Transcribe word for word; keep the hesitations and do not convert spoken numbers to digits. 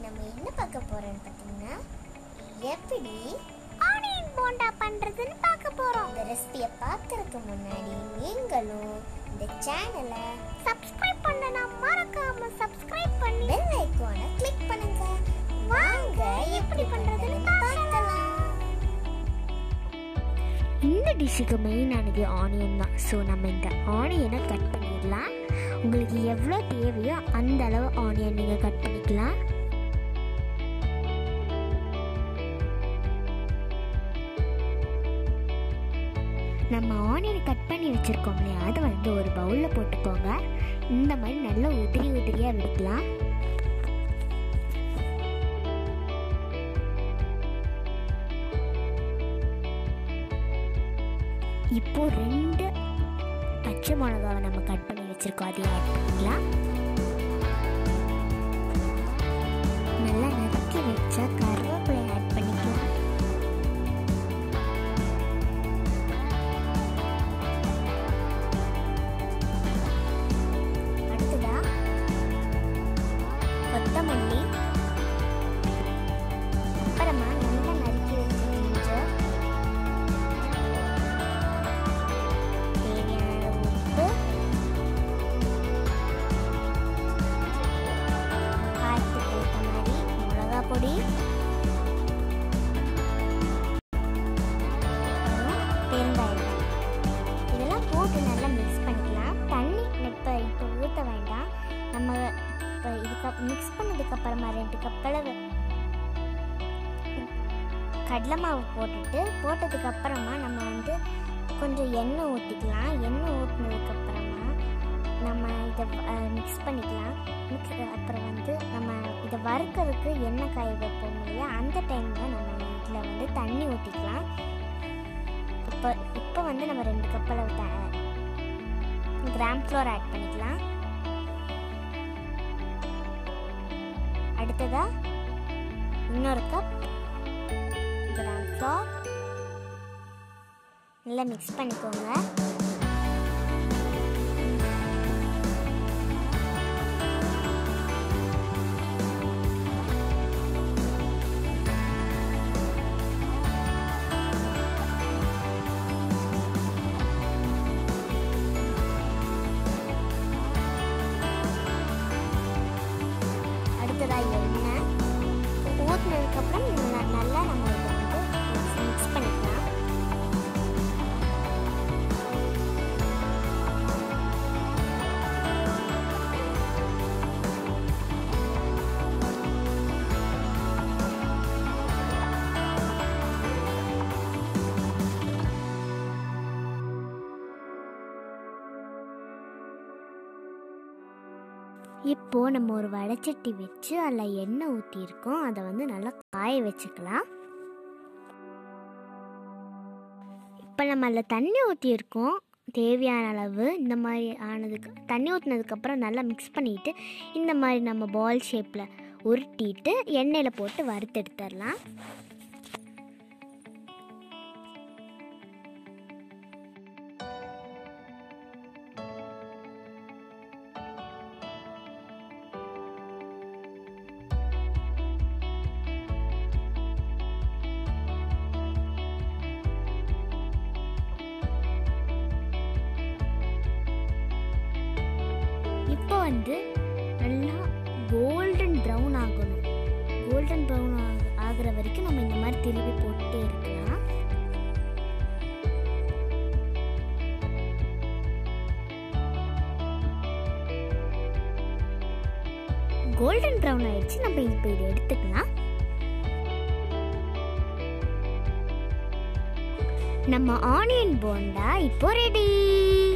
நம்ம என்ன பார்க்க போறோம்னு பார்த்தீங்கன்னா எப்படி ஆனியன் போண்டா பண்றதுன்னு பார்க்க போறோம். இந்த ரெசிபியை பார்க்கறதுக்கு முன்னாடி நீங்களும் இந்த சேனலை சப்ஸ்கிரைப் பண்ணனா மறக்காம சப்ஸ்கிரைப் பண்ணி பெல் ஐகானை கிளிக் பண்ணுங்க. வாங்க எப்படி பண்றதுன்னு பார்க்கலாம். இந்த டிஷ்ஷுக்கு மெயினானது ஆனியன் தான். ஸோ நம்ம இந்த ஆனியனை கட் பண்ணிடலாம். உங்களுக்கு எவ்வளோ தேவையோ அந்த அளவு ஆனியன் நீங்கள் கட் பண்ணிக்கலாம். நம்ம ஆனியனை கட் பண்ணி வச்சுருக்கோம் இல்லையா, அதை வந்து ஒரு பவுலில் போட்டுக்கோங்க. இந்த மாதிரி நல்லா உதிரி உதிரியாக விடுக்கலாம். இப்போ ரெண்டு பச்சை மிளகாவை நம்ம கட் பண்ணி வச்சுருக்கோம், அதையும் ஆட் பண்ணிக்கலாம். நல்லா நறுக்கி வச்சா கருவேப்பிலை ஆட் பண்ணிக்கலாம். அடுத்ததா கொத்தமல்லி, அப்புறமா நல்லா நறுக்கி வச்சு இஞ்சி, தேவையான உப்பு, காரத்துக்கு ஏற்ற மாதிரி மிளகா பொடி, பெருங்காயம், இதெல்லாம் போட்டு நல்லா மிக்ஸ் பண்ணிக்கலாம். தண்ணி இப்போ இப்போ ஊற்ற வேண்டாம். நம்ம இப்போ இதுக்கு மிக்ஸ் பண்ணதுக்கப்புறமா ரெண்டு கப் அளவு கடலை மாவு போட்டுட்டு போட்டதுக்கப்புறமா நம்ம வந்து கொஞ்சம் எண்ணெய் ஊற்றிக்கலாம். எண்ணெய் ஊற்றினதுக்கப்புறமா நம்ம இதை மிக்ஸ் பண்ணிக்கலாம். மிக்ஸ் அப்புறம் வந்து நம்ம இதை வறுக்கிறதுக்கு எண்ணெய் காய வைப்போம் இல்லையா, அந்த டைமில் நம்ம இதில் வந்து தண்ணி ஊற்றிக்கலாம். இப்போ இப்போ வந்து நம்ம ரெண்டு கப் அளவு த கிராம் ஃப்ளோர் ஆட் பண்ணிக்கலாம். அடுத்ததா இன்னொரு கப் கிராம் ஃப்ளோர் நல்லா மிக்ஸ் பண்ணிக்கோங்க. அடுத்ததா எண்ணெய் ஊற்றினதுக்கப்புறம் நல்லா நம்ம இதை வந்து மிக்ஸ் பண்ணிக்கலாம். இப்போ நம்ம ஒரு வடைச்சட்டி வச்சு அதில் எண்ணெய் ஊற்றிருக்கோம், அதை வந்து நல்லா காய வச்சுக்கலாம். இப்போ நம்ம அதில் தண்ணி ஊற்றிருக்கோம் தேவையான அளவு. இந்த மாதிரி ஆனதுக்கு தண்ணி ஊற்றினதுக்கப்புறம் நல்லா மிக்ஸ் பண்ணிவிட்டு இந்த மாதிரி நம்ம பால் ஷேப்பில் உருட்டிட்டு எண்ணெயில் போட்டு வறுத்து எடுத்துடலாம். இப்போ வந்து நல்லா கோல்டன் ப்ரௌன் ஆகணும். கோல்டன் ப்ரௌன் ஆகிற வரைக்கும் நம்ம இந்த மாதிரி திருப்பி போட்டுட்டே இருக்கலாம். கோல்டன் ப்ரௌன் ஆயிடுச்சு, நம்ம இப்போ இதை எடுத்துக்கலாம். நம்ம ஆனியன் போண்டா இப்போ ரெடி.